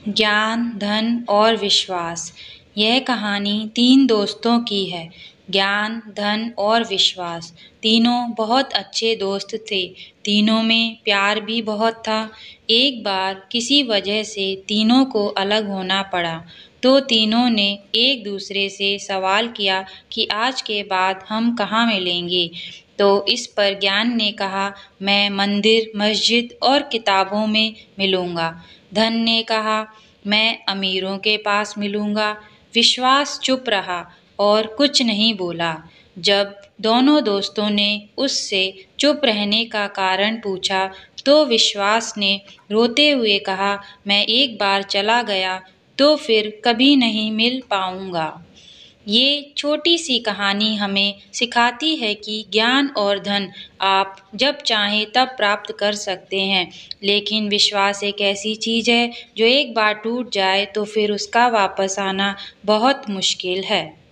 ज्ञान, धन और विश्वास। यह कहानी 3 दोस्तों की है। ज्ञान, धन और विश्वास तीनों बहुत अच्छे दोस्त थे। तीनों में प्यार भी बहुत था। एक बार किसी वजह से तीनों को अलग होना पड़ा, तो तीनों ने एक दूसरे से सवाल किया कि आज के बाद हम कहाँ मिलेंगे। तो इस पर ज्ञान ने कहा, मैं मंदिर, मस्जिद और किताबों में मिलूंगा। धन ने कहा, मैं अमीरों के पास मिलूंगा। विश्वास चुप रहा और कुछ नहीं बोला। जब दोनों दोस्तों ने उससे चुप रहने का कारण पूछा, तो विश्वास ने रोते हुए कहा, मैं एक बार चला गया तो फिर कभी नहीं मिल पाऊंगा। ये छोटी सी कहानी हमें सिखाती है कि ज्ञान और धन आप जब चाहें तब प्राप्त कर सकते हैं, लेकिन विश्वास एक ऐसी चीज़ है जो एक बार टूट जाए तो फिर उसका वापस आना बहुत मुश्किल है।